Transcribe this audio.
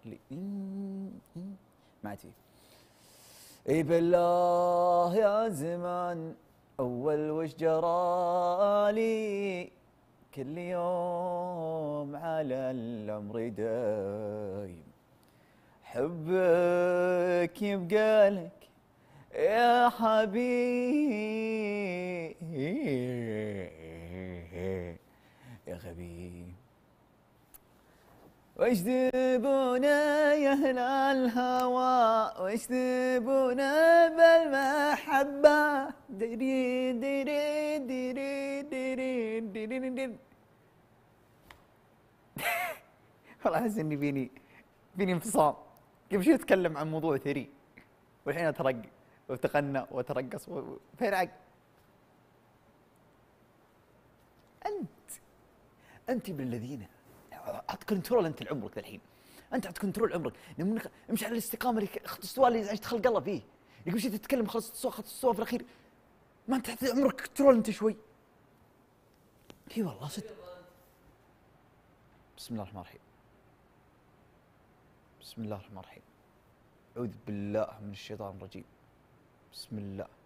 لي ما عاد فيه. اي بالله يا زمان اول وش جرالي، كل يوم على العمر دايم، حبك يبقى لك يا حبيبي يا غبي. وش ذبونا يا اهل الهوى، وش ذبونا بالمحبة، ديري ديري ديري ديري ديري ديري. والله احس اني فيني انفصام. قبل شوي اتكلم عن موضوع ثري، والحين اترق وتغنى وترقص فين عقل؟ انت من الذين عاد كنترول انت لعمرك الحين، انت عاد كنترول عمرك، امشي على الاستقامه اللي السؤال اللي عشت خلق الله فيه، اللي قبل شوي تتكلم خلص السؤال في الاخير، ما انت عمرك كنترول انت شوي. اي والله صدق. بسم الله الرحمن الرحيم. بسم الله الرحمن الرحيم. أعوذ بالله من الشيطان الرجيم. بسم الله